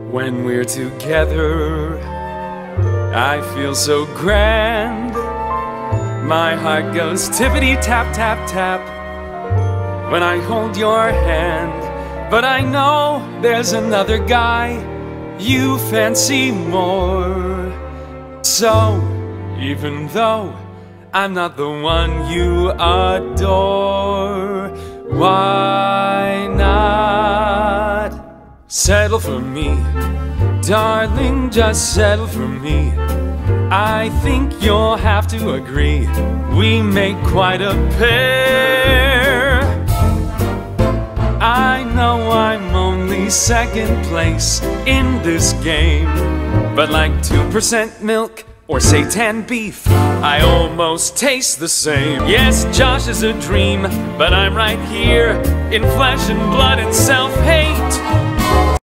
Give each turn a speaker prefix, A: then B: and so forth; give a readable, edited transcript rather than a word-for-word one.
A: When we're together, I feel so grand. My heart goes tippity tap tap tap when I hold your hand. But I know there's another guy you fancy more. So even though I'm not the one you adore, why not settle for me? Darling, just settle for me. I think you'll have to agree, we make quite a pair. I know I'm only second place in this game, but like 2% milk or say 10 beef, I almost taste the same. Yes, Josh is a dream, but I'm right here in flesh and blood and self-hate.